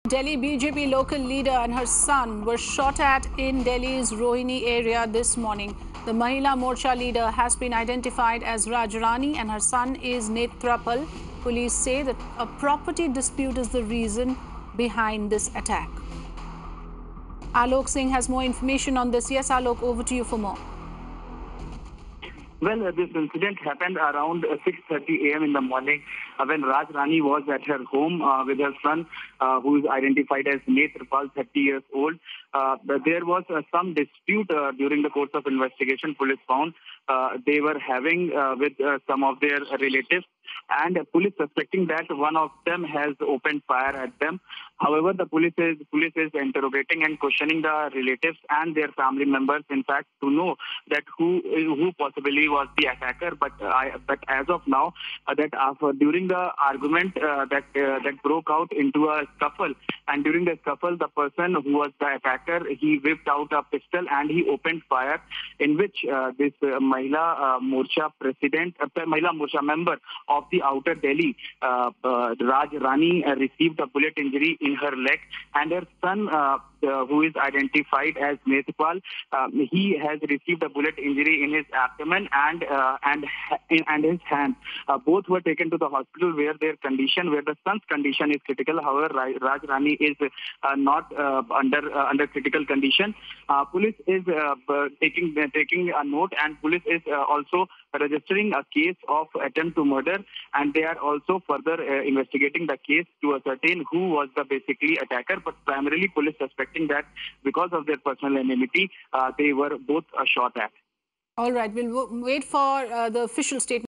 Delhi BJP local leader and her son were shot at in Delhi's Rohini area this morning. The mahila morcha leader has been identified as Rajrani and her son is Netrapal. Police say that a property dispute is the reason behind this attack. Alok Singh has more information on this. Yes, Alok, over to you for more. Well, this incident happened around 6:30 a.m. in the morning when Raj Rani was at her home with her son, who is identified as Netrapal, 30 years old. There was some dispute during the course of investigation. Police found they were having with some of their relatives, and police suspecting that one of them has opened fire at them. However, the police is interrogating and questioning the relatives and their family members, in fact, to know that who possibly was the attacker. But as of now, during the argument that broke out into a scuffle, and during the scuffle, the person who was the attacker, he whipped out a pistol and he opened fire, in which this mahila morcha member of the outer Delhi, Raj Rani, received a bullet injury in her leg, and her son, who is identified as Netrapal, he has received a bullet injury in his abdomen and his hand. Both were taken to the hospital where the son's condition is critical. However, Raj Rani is not under critical condition. Police is taking a note, and police is also registering a case of attempt to murder, and they are also further investigating the case to ascertain who was the basically attacker. But primarily, police suspecting that because of their personal enmity, they were both shot at. All right, we'll wait for the official statement.